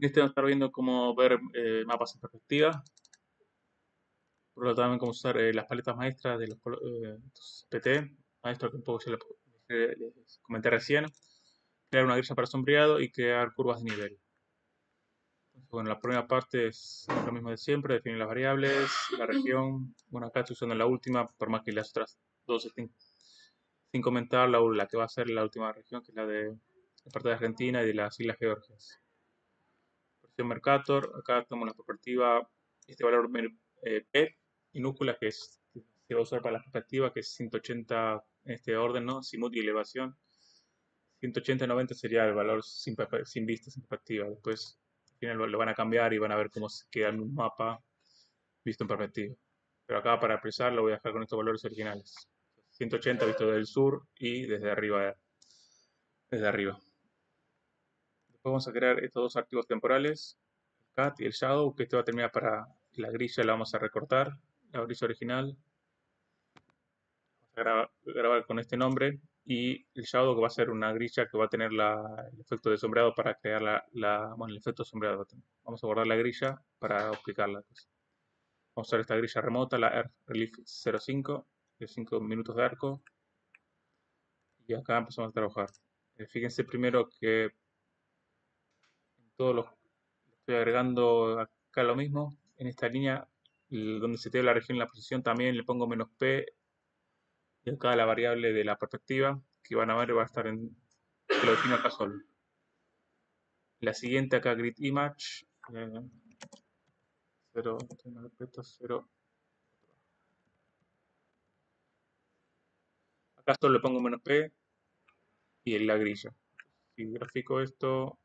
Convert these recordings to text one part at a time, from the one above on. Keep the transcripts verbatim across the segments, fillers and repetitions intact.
En este vamos a estar viendo cómo ver eh, mapas en perspectiva. Por lo tanto, también cómo usar eh, las paletas maestras de los colo- eh, estos P T, maestro que un poco ya les, les- les comenté recién. Crear una grilla para sombreado y crear curvas de nivel. Entonces, bueno, la primera parte es lo mismo de siempre, definir las variables, la región. Bueno, acá estoy usando la última, por más que las otras dos estén sin comentar, la, la que va a ser la última región, que es la de la parte de Argentina y de las Islas Georgias. Versión Mercator, acá tenemos la perspectiva, este valor eh, P, minúscula, que es, que se va a usar para la perspectiva, que es ciento ochenta en este orden, ¿no? Simut y elevación. ciento ochenta y noventa sería el valor sin, sin vista, sin perspectiva. Después, al final lo van a cambiar y van a ver cómo se queda en un mapa visto en perspectiva. Pero acá para expresar lo voy a dejar con estos valores originales. ciento ochenta visto desde el sur y desde arriba. Desde arriba. Después vamos a crear estos dos archivos temporales, el cat y el shadow, que este va a terminar para la grilla, la vamos a recortar, la grilla original. Vamos a grabar, grabar con este nombre y el shadow, que va a ser una grilla que va a tener la, el efecto de sombreado para crear la, la, bueno, el efecto de sombreado. Vamos a guardar la grilla para aplicarla. Vamos a usar esta grilla remota, la Earth Relief cero cinco, de cinco minutos de arco. Y acá empezamos a trabajar. Eh, fíjense primero que en todos los estoy agregando acá lo mismo. En esta línea, donde se te la región en la posición, también le pongo menos P. Y acá la variable de la perspectiva, que van a ver, va a estar en, lo defino acá solo. La siguiente acá, grid image, eh, cero, cero. Acá solo le pongo menos P y en la grilla. Si grafico esto,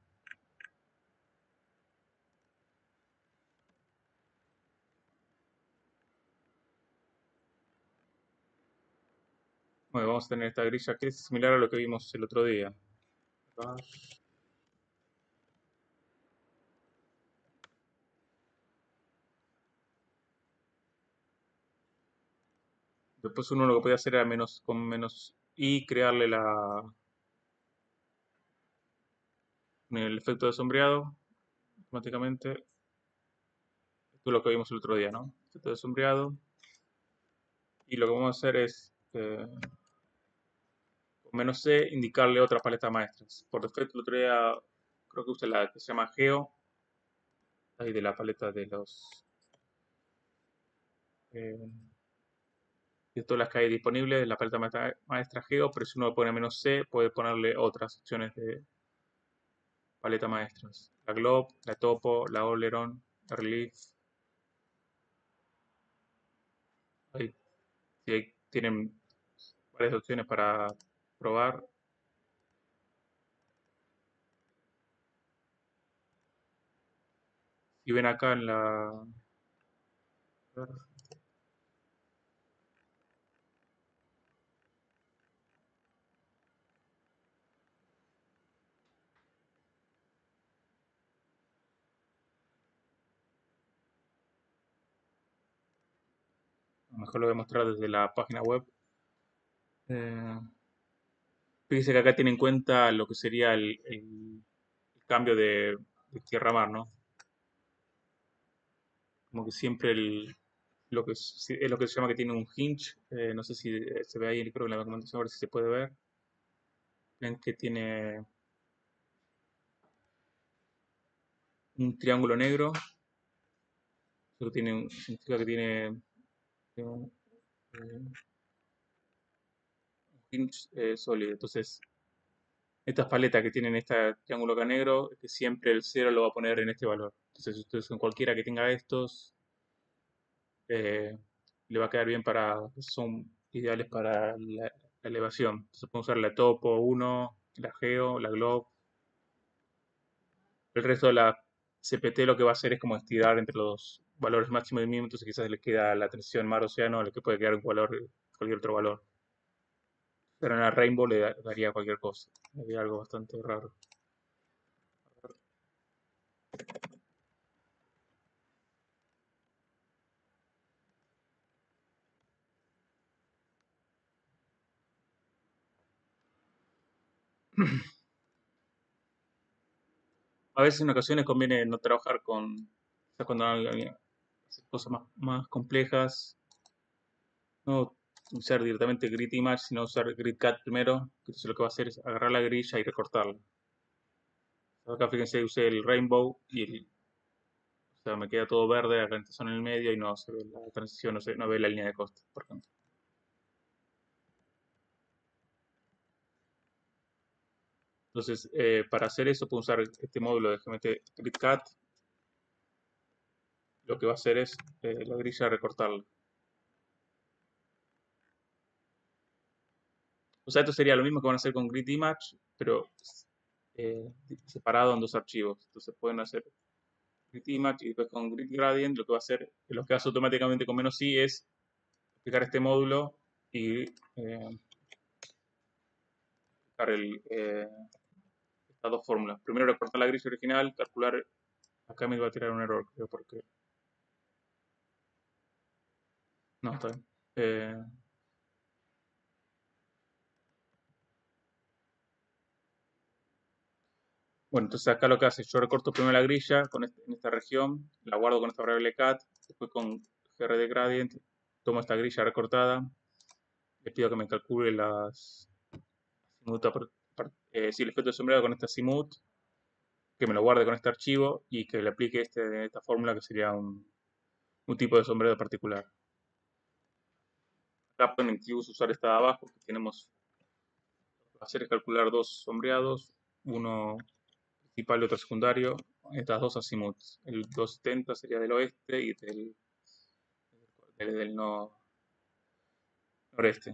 bueno, vamos a tener esta grilla que es similar a lo que vimos el otro día. Después uno lo que podía hacer era menos, con menos i crearle la, el efecto de sombreado automáticamente. Esto es lo que vimos el otro día, ¿no? Efecto de sombreado. Y lo que vamos a hacer es, eh, con menos C, indicarle otra paleta maestras. Por defecto, el otro día creo que usé la que se llama Geo, ahí de la paleta de los... Eh, de todas las que hay disponibles, la paleta maestra, maestra Geo, pero si uno pone menos C, puede ponerle otras opciones de paleta maestras. La Globe, la Topo, la Oleron, la Relief. Ahí, sí, ahí tienen varias opciones para probar. Si ven acá en la... A lo mejor lo voy a mostrar desde la página web. Eh, Fíjese que acá tiene en cuenta lo que sería el, el- el cambio de, de tierra-mar, ¿no? Como que siempre el, lo que es, sí, es lo que se llama que tiene un hinge. Eh, no sé si eh, se ve ahí, creo que en la documentación, a ver si se puede ver. Ven que tiene un triángulo negro. Eso tiene, un- significa que tiene eh, un hinge eh, sólido. Entonces, estas paletas que tienen este triángulo acá negro, que siempre el cero lo va a poner en este valor. Entonces, ustedes con cualquiera que tenga estos, eh, le va a quedar bien para, son ideales para la, la elevación. Entonces podemos usar la Topo uno, la Geo, la Globe. El resto de la C P T lo que va a hacer es como estirar entre los valores máximos y mínimos, entonces quizás le queda la tensión mar-océano, le que puede quedar un valor, cualquier otro valor. Pero en la Rainbow le da- daría cualquier cosa. Daría algo bastante raro. A veces en ocasiones conviene no trabajar con, o sea, cuando alguien hace cosas más, más complejas, no usar directamente grid image, sino usar grid cat primero, que entonces lo que va a hacer es agarrar la grilla y recortarla. Acá fíjense, usé el rainbow y el, o sea, me queda todo verde, la zona en el medio y no se ve la transición, no se no ve la línea de coste, por ejemplo. Entonces, eh, para hacer eso, puedo usar este módulo de G M T GridCat. Lo que va a hacer es eh, la grilla recortarla. O sea, esto sería lo mismo que van a hacer con GridImage, pero eh, separado en dos archivos. Entonces pueden hacer GridImage y después con GridGradient lo que va a hacer, lo que hace automáticamente con menos i es aplicar este módulo y eh, aplicar el, eh, estas dos fórmulas. Primero recortar la grilla original, calcular. Acá me va a tirar un error, creo, porque. No, está bien. Eh, bueno, entonces acá lo que hace, yo recorto primero la grilla con este- en esta región, la guardo con esta variable cat, después con grd gradient, tomo esta grilla recortada, le pido que me calcule las azimut, eh, sí, el efecto de sombreado con esta azimut, que me lo guarde con este archivo y que le aplique este, esta fórmula que sería un, un tipo de sombreado particular. Acá pueden incluso usar esta de abajo, que tenemos, lo que va a hacer es calcular dos sombreados, uno principal y otro secundario, estas dos azimuts. El doscientos setenta sería del oeste y del, del, del no, noreste.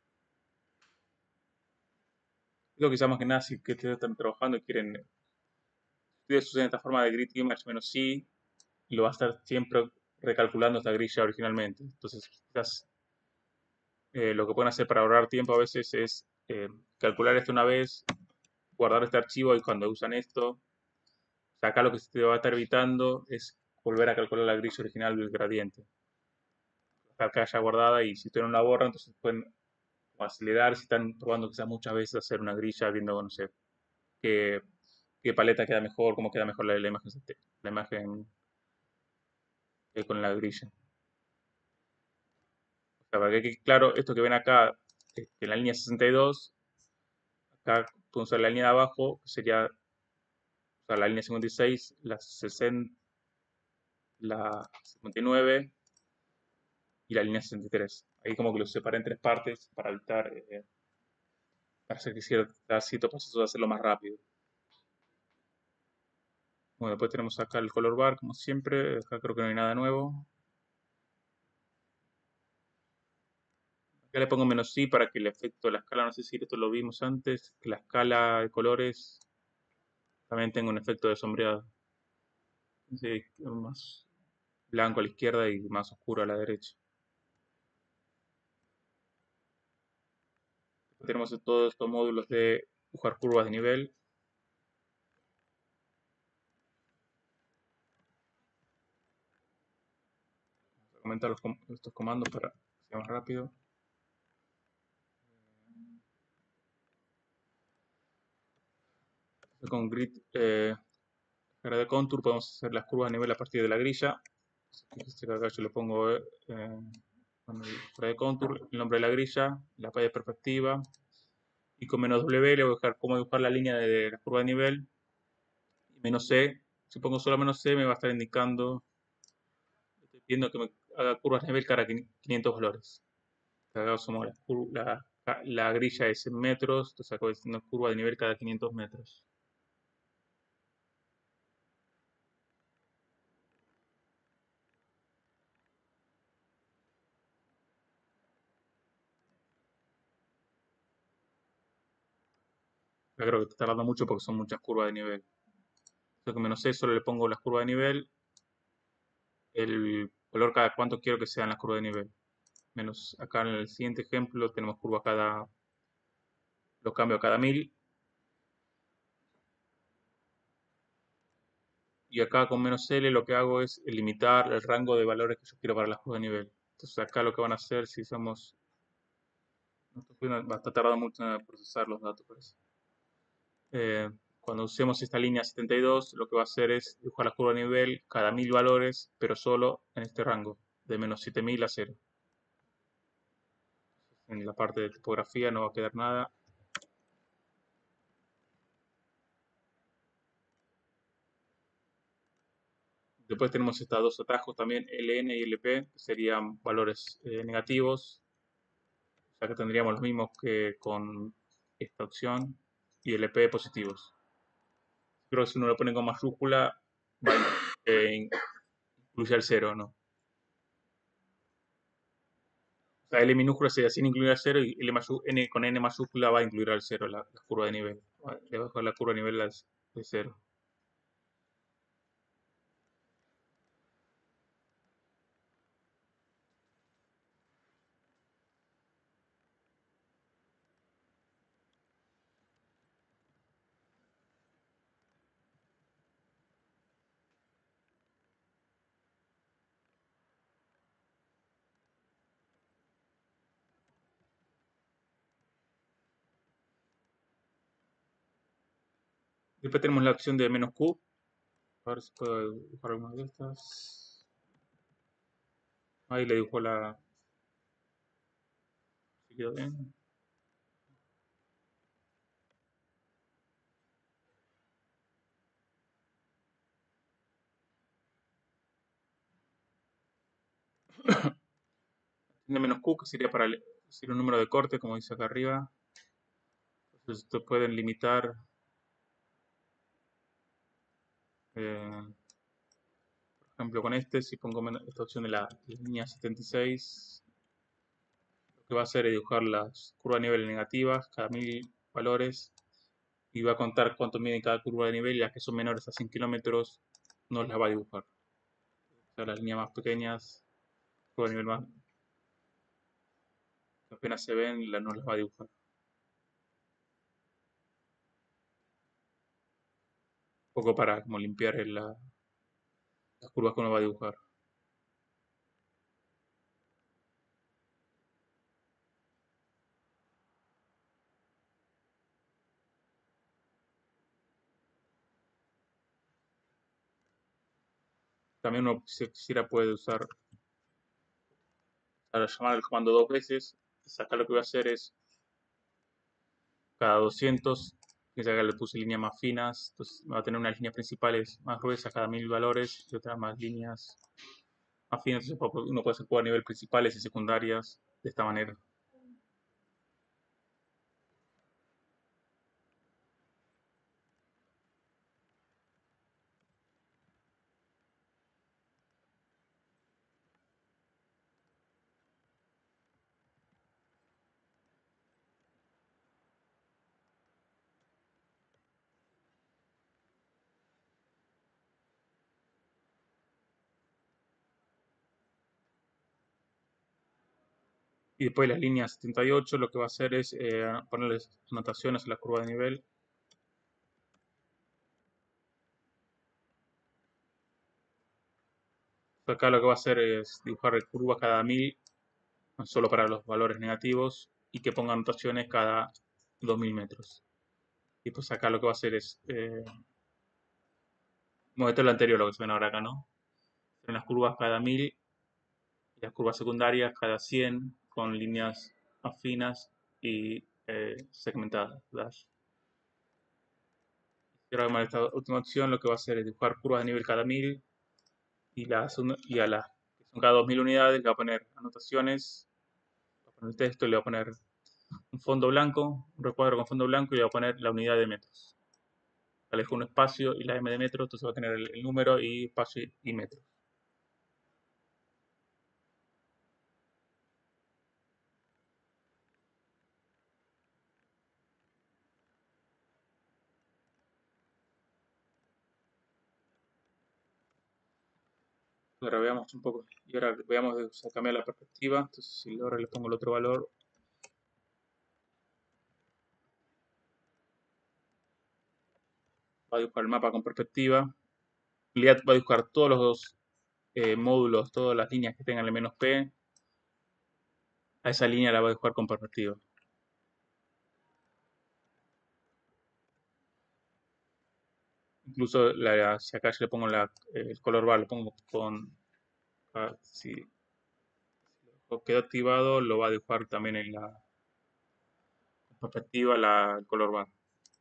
Creo que ya más que nada, si que están trabajando y quieren, ustedes usan esta forma de grid image menos i, lo va a estar siempre recalculando esta grilla originalmente. Entonces, quizás eh, lo que pueden hacer para ahorrar tiempo a veces es eh, calcular esto una vez, guardar este archivo y cuando usan esto, o sea, acá lo que se va a estar evitando es volver a calcular la grilla original del gradiente. Acá ya guardada y si ustedes no la borran, entonces pueden acelerar si están probando quizás muchas veces hacer una grilla viendo, no sé, qué, qué paleta queda mejor, cómo queda mejor la, la imagen, la imagen eh, con la grilla. O sea, para que quede claro, esto que ven acá, eh, en la línea sesenta y dos, acá pueden usar la línea de abajo, que sería o sea, la línea cincuenta y seis, la sesenta, la cincuenta y nueve y la línea sesenta y tres. Ahí como que los separé en tres partes para evitar, eh, para hacer que cierta, cierto proceso de hacerlo más rápido. Bueno, después tenemos acá el color bar, como siempre. Acá creo que no hay nada nuevo. Acá le pongo menos i para que el efecto de la escala, no sé si esto lo vimos antes, que la escala de colores también tenga un efecto de sombreado. Sí, más blanco a la izquierda y más oscuro a la derecha. Después tenemos todos estos módulos de dibujar curvas de nivel. Vamos a comentar los, estos comandos para que sea más rápido. Con grid eh, de contour podemos hacer las curvas de nivel a partir de la grilla. Fíjense que acá yo le pongo eh, con el de contour, el nombre de la grilla, la paya de perspectiva, y con menos W le voy a dejar cómo dibujar la línea de la curva de nivel, y menos C, si pongo solo menos C me va a estar indicando, estoy pidiendo que me haga curvas de nivel cada quinientos valores. Acá somos la, la, la grilla es en metros, entonces acá voy haciendo curva de nivel cada quinientos metros. Acá creo que está tardando mucho porque son muchas curvas de nivel. Entonces que menos C solo le pongo las curvas de nivel, el color cada cuánto quiero que sean las curvas de nivel. Menos acá en el siguiente ejemplo tenemos curva cada, los cambio a cada mil. Y acá con menos L lo que hago es limitar el rango de valores que yo quiero para las curvas de nivel. Entonces acá lo que van a hacer si usamos, va a estar tardando mucho en procesar los datos, parece. Eh, cuando usemos esta línea setenta y dos, lo que va a hacer es dibujar la curva de nivel cada mil valores, pero solo en este rango, de menos siete mil a cero. En la parte de tipografía no va a quedar nada. Después tenemos estos dos atajos también, L N y L P, que serían valores eh, negativos. O sea que tendríamos los mismos que con esta opción, y L P positivos. Creo que si uno lo pone con mayúscula, va a eh, incluye el cero, ¿no? O sea, L minúscula sería sin incluir al cero y L N con N mayúscula va a incluir al cero la, la curva de nivel. Le va a bajar la curva de nivel de cero. Después tenemos la opción de menos Q. A ver si puedo dibujar alguna de estas. Ahí le dibujo la... ¿Se quedó bien? De menos Q, que sería para decir un número de corte, como dice acá arriba. Entonces, ustedes pueden limitar eh, por ejemplo con este, si pongo esta opción de la línea setenta y seis, lo que va a hacer es dibujar las curvas de nivel negativas cada mil valores y va a contar cuánto mide cada curva de nivel, y las que son menores a cien kilómetros no las va a dibujar. O sea, las líneas más pequeñas, curva de nivel más que apenas se ven, no las va a dibujar. Un poco para como limpiar la, las curvas que uno va a dibujar. También uno, si quisiera, puede usar, para llamar al comando dos veces. Acá lo que voy a hacer es cada doscientos, que ya le puse líneas más finas, entonces va a tener unas líneas principales más gruesas cada mil valores y otras más líneas más finas. Entonces uno puede hacer a nivel principales y secundarias de esta manera. Y después las líneas setenta y ocho, lo que va a hacer es eh, ponerles anotaciones a la curva de nivel. Acá lo que va a hacer es dibujar curvas cada mil, no solo para los valores negativos, y que ponga anotaciones cada dos mil metros. Y pues acá lo que va a hacer es, eh, bueno, esto es lo anterior, lo que se ven ahora acá, ¿no? En las curvas cada mil y las curvas secundarias cada cien, con líneas más finas y eh, segmentadas. Dash. Y ahora con esta última opción lo que va a hacer es dibujar curvas de nivel cada mil, y, las, y a las que son cada dos mil unidades le va a poner anotaciones, va a poner el texto, le va a poner un fondo blanco, un recuadro con fondo blanco, y le va a poner la unidad de metros. Alejo un espacio y la M de metros, entonces va a tener el, el número y espacio y, y metros. Ahora veamos un poco, y ahora veamos de o cambiar la perspectiva. Entonces, si ahora le pongo el otro valor, va a dibujar el mapa con perspectiva. En realidad va a dibujar todos los eh, módulos, todas las líneas que tengan el menos P. A esa línea la va a dibujar con perspectiva. incluso la, si acá yo le pongo la, el color bar, lo pongo con, ah, si lo quedó activado, lo va a dibujar también en la perspectiva la, el color bar.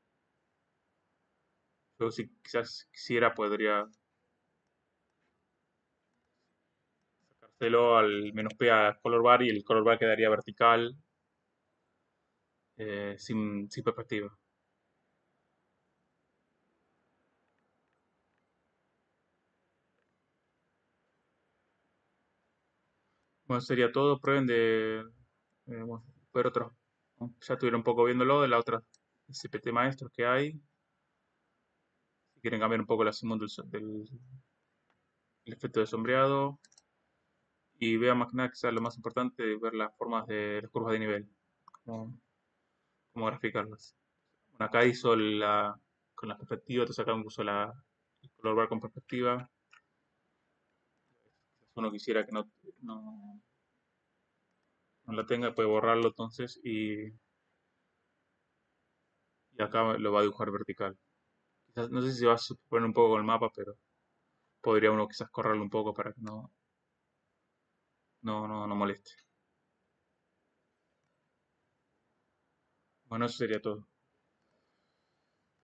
Luego si quizás quisiera podría sacárselo al menos P a color bar y el color bar quedaría vertical, eh, sin, sin perspectiva. Bueno, sería todo. Prueben de eh, bueno, ver otros. ¿No? Ya estuvieron un poco viéndolo de la otra C P T maestros que hay. Si quieren cambiar un poco la simón del, del- el efecto de sombreado. Y vean más que nada, quizás lo más importante, ver las formas de las curvas de nivel. Cómo, cómo graficarlas. Bueno, acá hizo la, con la perspectiva, entonces acá puso la, el color bar con perspectiva. Si uno quisiera que no, no, no la tenga, puede borrarlo entonces y, y acá lo va a dibujar vertical. Quizás, no sé si se va a superponer un poco con el mapa, pero podría uno quizás correrlo un poco para que no, no, no, no moleste. Bueno, eso sería todo.